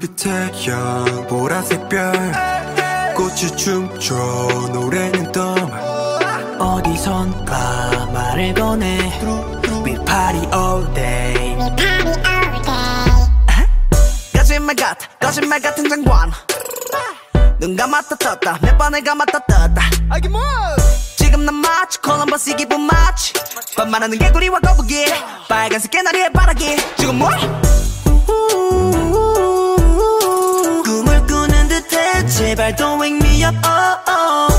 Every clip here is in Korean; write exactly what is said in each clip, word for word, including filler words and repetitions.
불빛에 양 보라색 별 꽃이 춤춰 노래는 떠만 어디선가 말을 꺼내 We party all day 거짓말 같아 거짓말 같은 장관 눈 감았다 떴다 몇 번을 감았다 떴다 지금 난 마치 콜럼버스 기분 마치 반말하는 개구리와 거북이 빨간색 깨나리의 바라기 지금 뭐? 꿈을 꾸는 듯해 제발 don't wake me up oh, oh.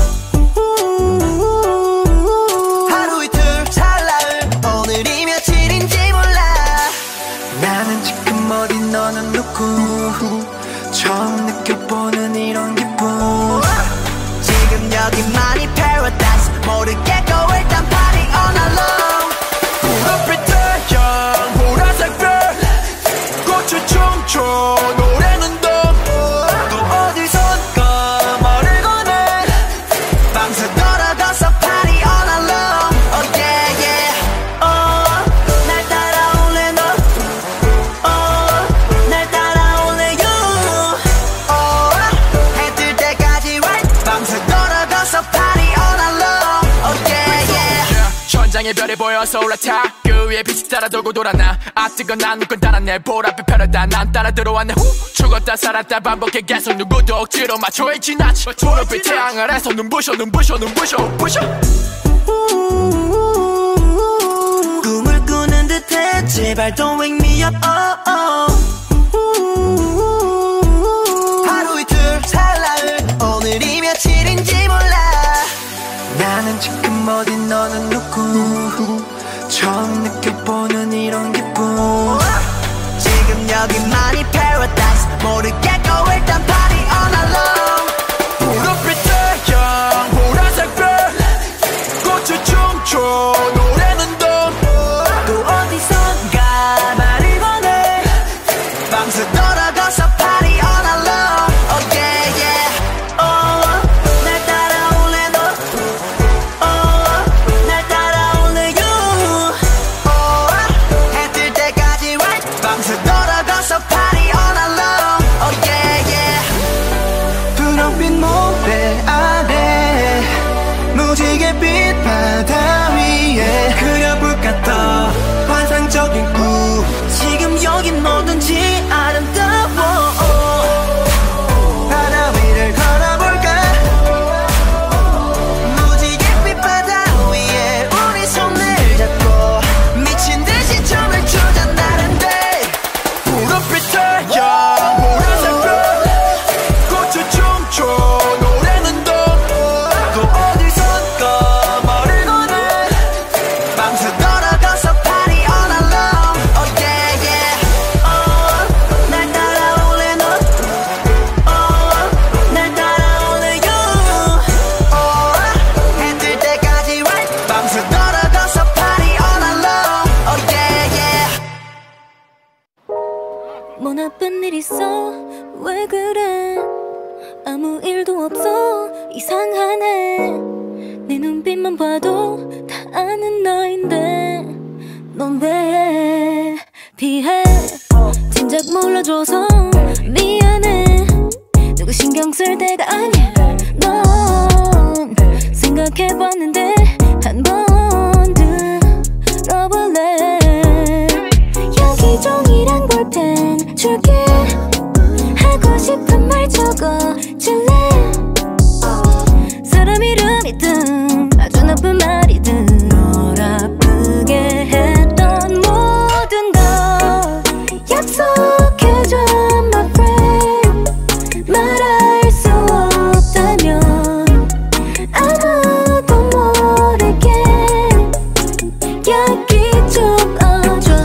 하루 이틀 찰나을 오늘이 며칠인지 몰라 나는 지금 어디 너는 누구 처음 느껴보는 이런 기분 지금 여기만이 paradise 모르겠고 일단 party all alone 불빛 태양 보라색 별 꽃을 춤춰 노래는 또 어디선가 말을 꺼내 밤새 돌아가서 party all alone oh yeah yeah oh 날 따라올래 너 oh 날 따라올래 you oh 해 뜰 때까지 right 밤새 돌아가서 party all alone oh yeah yeah 천장에 별이 보여서 올라타 그 위에 빛이 따라 돌고 돌아나 아 뜨거 난 누군 따라내 보랏빛 펴려다 난 따라 들어왔네 후 죽었다 살았다 반복해 계속 누구도 억지로 맞춰 지나치 보랏빛 태양 아래서 눈부셔 눈부셔 눈부셔 부셔 꿈을 꾸는 듯해 제발 don't wake me up oh, oh. 하루 이틀 찰나을 오늘이 며칠인지 몰라 나는 지금 어디 너는 누구 처음 느껴보는 이런 기분 지금 여기만이 paradise 모르겠고 일단 party all alone 불빛 태양 보라색 별 꽃을 춤춰 노래는 또 또 어디선가 말을 꺼내 밤새 돌아가서 party all alone oh yeah yeah oh 날 따라올래 너 oh 날 따라올래 you oh 해 뜰 때까지 right 밤새 돌아가서 party all alone oh yeah yeah 분홍빛 모래 아래 무지갯빛 바다 위에 그려볼까 더 환상적인 꿈 지금 여긴 뭐든지 아름다워 바다 위를 걸어볼까 무지갯빛 바다 위에 우리 손을 잡고 미친 듯이 춤을 추자 나른데 불빛 태양 보라색 별 꽃을 춤춰 노래는 또 또 어디선가 말을 꺼내 밤새 돌아가서 party all alone oh yeah yeah oh 날 따라올래 너 oh 날 따라올래 you oh 해 뜰 때까지 right 밤새 돌아가서 party all alone oh yeah yeah 뭐 나쁜 일 있어 왜 그래 아무 일도 없어 이상하네 내 눈빛만 봐도 다 아는 너인데 넌 왜 피해 진작 몰라줘서 미안해 누구 신경 쓸 때가 아니야 넌 생각해봤는데 한 번 들어볼래 여기 종이랑 볼펜 줄게 하고 싶은 말 적어줄래 사람 이름이든 아주 나쁜 말이든 널 아프게 했던 모든 걸 약속해줘 my friend 말할 수 없다면 아무도 모르게 여기 적어줘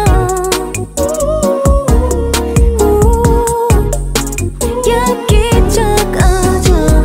여기 적어줘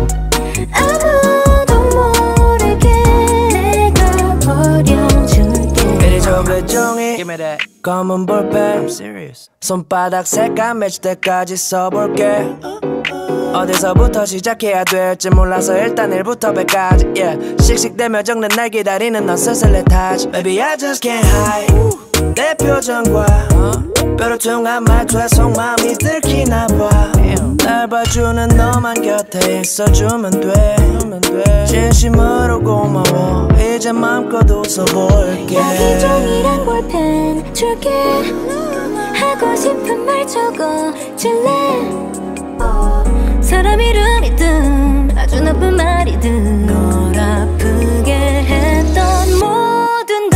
아무도 모르게 내가 버려줄게 이리 줘 그 종이 검은 볼펜 손바닥 색감 맺힐 때까지 써볼게 어디서부터 시작해야 될지 몰라서 일단 일부터 백까지 yeah. 씩씩대며 적는 날 기다리는 넌 슬슬 내 타지 Baby I just can't hide 내 표정과 뾰루퉁한 말투에 속마음이 들키나봐. 날 봐주는 너만 곁에 있어주면 돼. 진심으로 고마워. 이제 맘껏 웃어볼게. 여기 종이랑 볼펜 줄게. 하고 싶은 말 적어줄래. 사람 이름이든 아주 나쁜 말이든 널 아프게 했던 모든 거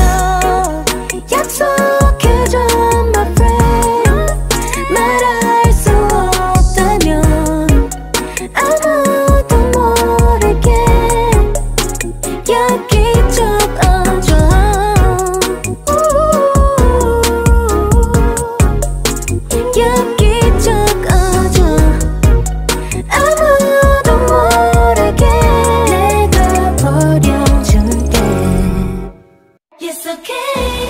약속해줘 my friend. 말할 수 없다면 아무도 모르게 여기 적어줘. 여기 적어줘. 아무도 모르게 내가 버려줄게. Yes, okay.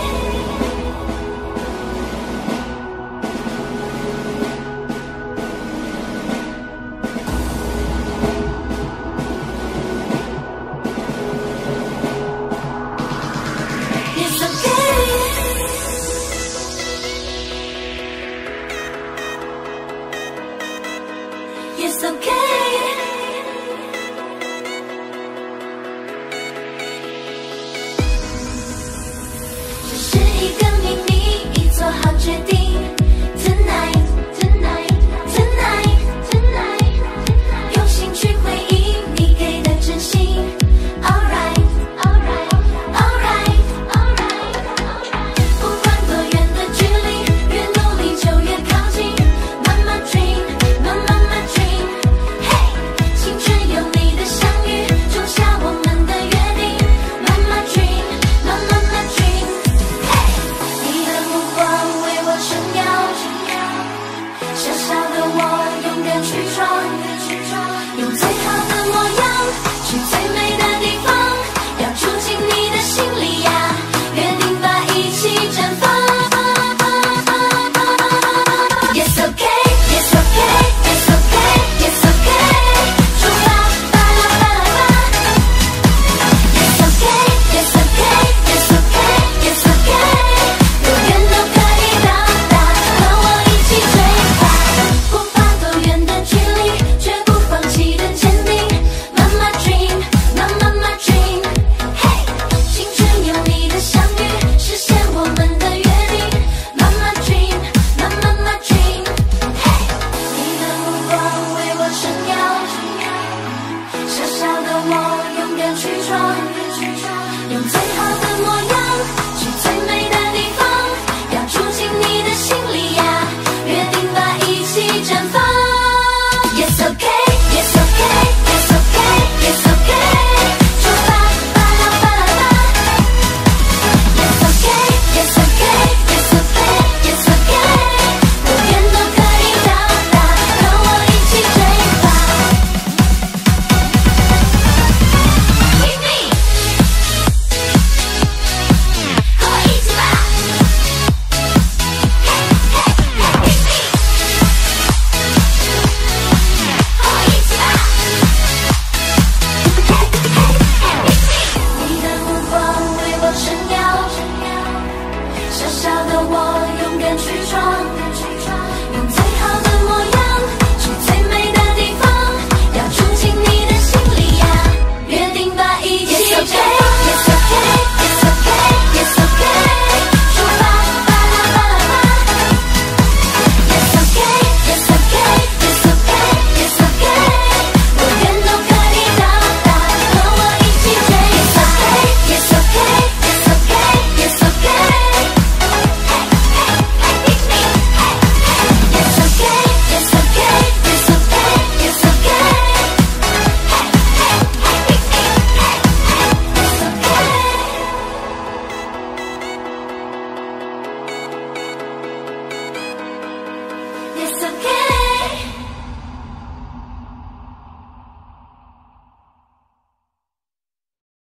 Yes, okay. Yes, okay. 这是一个秘密，已做好决定。